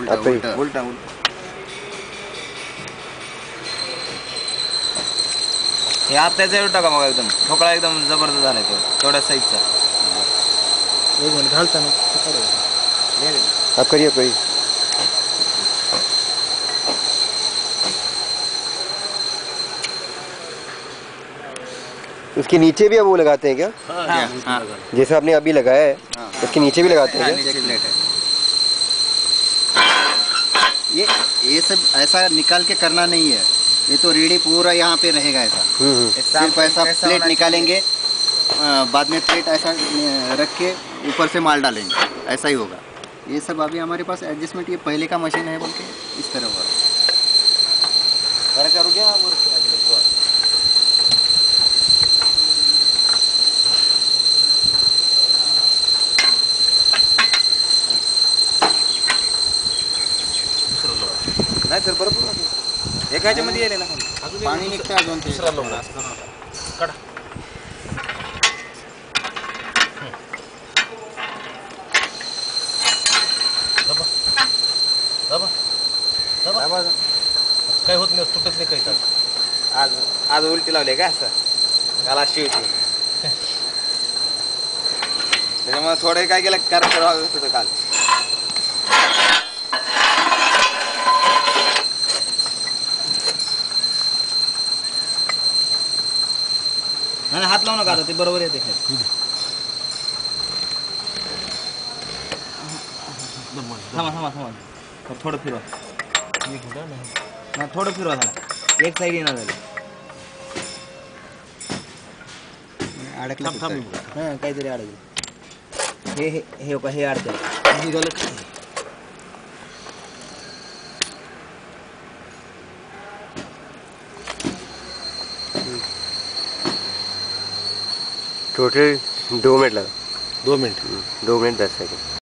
आता ही. उलटा हे आत्याचा एवढा टाका मग एकदम ठोकळा एकदम जबरदस्त झालाय तो थोड्या साईजचा. एक मिनिट घालताना आप करिए करिए. उसके नीचे भी अब वो लगाते हैं क्या? हाँ जैसे आपने अभी लगाया है उसके नीचे भी लगाते हैं क्या? नीचे प्लेट है। ये सब ऐसा निकाल के करना नहीं है, ये तो रेडी पूरा यहाँ पे रहेगा ऐसा। सिर्फ ऐसा प्लेट निकालेंगे, बाद में प्लेट ऐसा रख के ऊपर से माल डालेंगे, ऐसा ही होगा। ये सब अभी हमारे पास एडजस्टमेंट ये पहले का मशीन है बोल के इस तरह हुआ। नाही सर बरोबर एका ह्याच्यामध्ये येईल ना पाणी निघतं अजून दुसरा लोक काढा. काय होत नाही, तुटत नाही काही. आज उलटी लावली का असं त्याला शिवची त्याच्यामुळे थोडं काय केलं करावं होतं काल. आणि हात लावू नका आता ते बरोबर येते. थांबा थोडं फिरवा. थोडं फिरवा झाला एक साईड येणार झालं. अडकलं हां काहीतरी अडकलं. हे अडकलं निघालं. टोटल 2 मिनट लगा. 2 मिनिट 2 मिनट 10 सेकंड.